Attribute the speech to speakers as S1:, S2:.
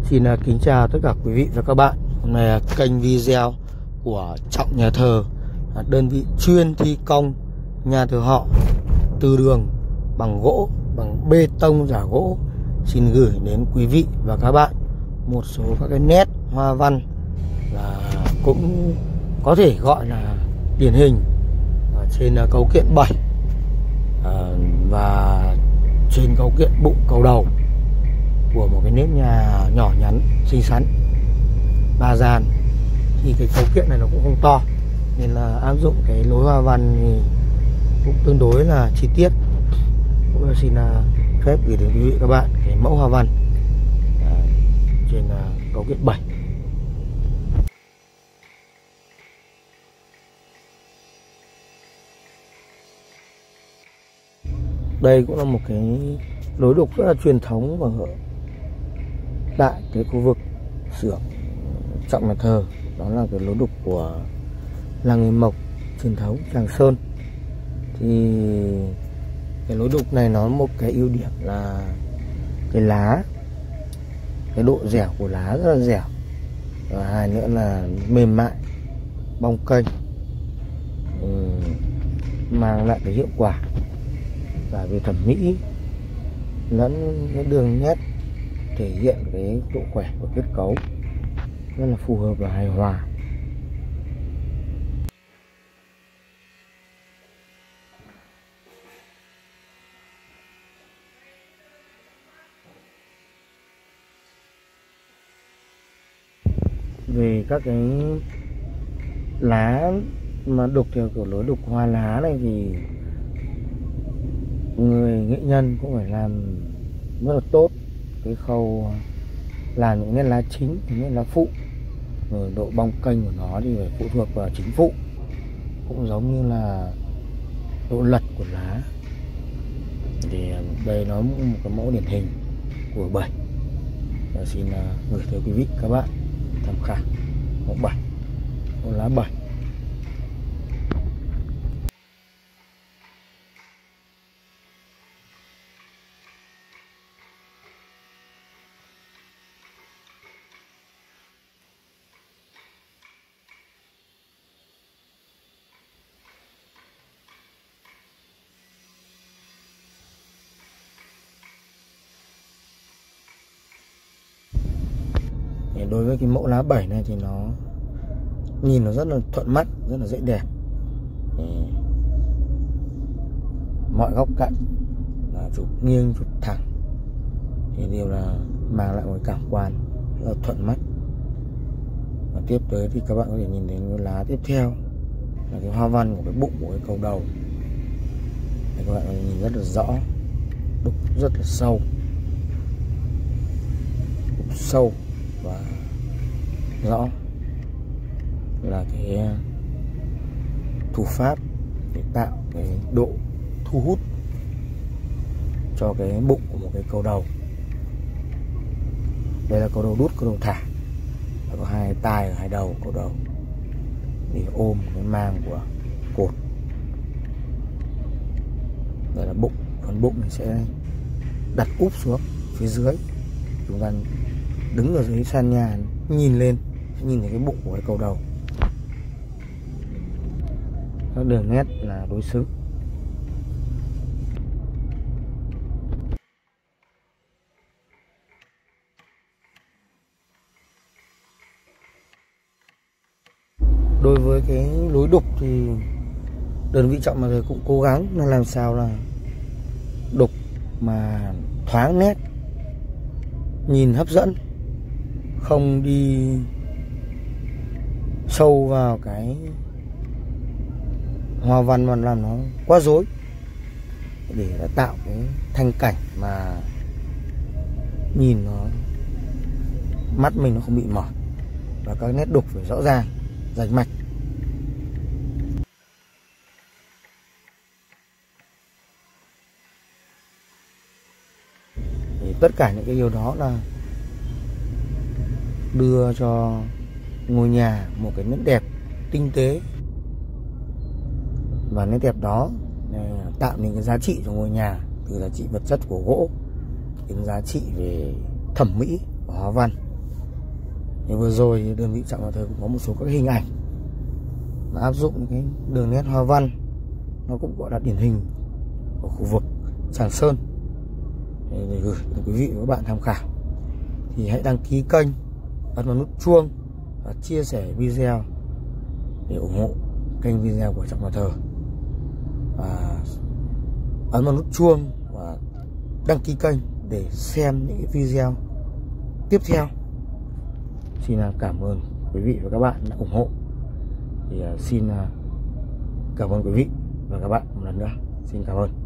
S1: Xin kính chào tất cả quý vị và các bạn. Hôm nay là kênh video của Trọng Nhà Thờ, đơn vị chuyên thi công nhà thờ họ từ đường bằng gỗ, bằng bê tông giả gỗ. Xin gửi đến quý vị và các bạn một số các cái nét hoa văn là cũng có thể gọi là điển hình ở trên cấu kiện 7 và trên cấu kiện bụng cầu đầu của một cái nếp nhà nhỏ nhắn xinh xắn 3 gian. Thì cái cấu kiện này nó cũng không to nên là áp dụng cái lối hoa văn thì cũng tương đối là chi tiết. Cũng xin phép gửi đến quý vị các bạn cái mẫu hoa văn trên cấu kiện 7. Đây cũng là một cái lối đục rất là truyền thống và tại cái khu vực xưởng Trọng Nhà Thờ. Đó là cái lối đục của làng nghề mộc truyền thống Tràng Sơn. Thì cái lối đục này nó một cái ưu điểm là cái lá, cái độ dẻo của lá rất là dẻo, và hai nữa là mềm mại, bong kênh, mang lại cái hiệu quả và về thẩm mỹ lẫn cái đường nét thể hiện cái độ khỏe của kết cấu rất là phù hợp và hài hòa. Về các cái lá mà đục theo kiểu lối đục hoa lá này thì người nghệ nhân cũng phải làm rất là tốt cái khâu làm những nét lá chính, những nét lá phụ. Rồi độ bong kênh của nó thì phải phụ thuộc vào chính phụ, cũng giống như là độ lật của lá. Thì đây nó cũng một cái mẫu điển hình của 7. Và xin gửi tới quý vị các bạn tham khảo mẫu 7, mẫu lá 7. Đối với cái mẫu lá 7 này thì nó nhìn nó rất là thuận mắt, rất là dễ đẹp. Mọi góc cạnh là chụp nghiêng, chụp thẳng thì đều là mang lại một cảm quan rất là thuận mắt. Và tiếp tới thì các bạn có thể nhìn đến cái lá tiếp theo là cái hoa văn của cái bụng của cái cầu đầu. Đây, các bạn có thể nhìn rất là rõ, đục rất là sâu, đục sâu và rõ là cái thủ pháp để tạo cái độ thu hút cho cái bụng của một cái cầu đầu. Đây là cầu đầu đút, cầu đầu thả, và có hai tai ở hai đầu cầu đầu để ôm cái mang của cột. Đây là bụng, phần bụng mình sẽ đặt úp xuống phía dưới. Chúng ta đứng ở dưới sàn nhà nhìn lên, nhìn thấy cái bụng của cái cầu đầu. Các đường nét là đối xứng. Đối với cái lối đục thì đơn vị Trọng Nhà Thờ cũng cố gắng là làm sao là đục mà thoáng nét, nhìn hấp dẫn, không đi sâu vào cái hoa văn mà làm nó quá rối, để tạo cái thanh cảnh mà nhìn nó mắt mình nó không bị mỏi, và các nét đục phải rõ ràng, rành mạch. Thì tất cả những cái điều đó là đưa cho ngôi nhà một cái nét đẹp tinh tế, và nét đẹp đó tạo nên cái giá trị cho ngôi nhà, từ giá trị vật chất của gỗ đến giá trị về thẩm mỹ và hoa văn. Thì vừa rồi thì đơn vị Trọng Nhà Thờ cũng có một số các hình ảnh mà áp dụng những cái đường nét hoa văn, nó cũng gọi là điển hình của khu vực Tràng Sơn để gửi đến quý vị và các bạn tham khảo. Thì hãy đăng ký kênh, ấn vào nút chuông và chia sẻ video để ủng hộ kênh video của Trọng Nhà Thờ, và ấn vào nút chuông và đăng ký kênh để xem những cái video tiếp theo. Xin cảm ơn quý vị và các bạn đã ủng hộ. Thì xin cảm ơn quý vị và các bạn một lần nữa. Xin cảm ơn.